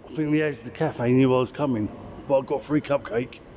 I think the Asda cafe knew I was coming, but I got a free cupcake.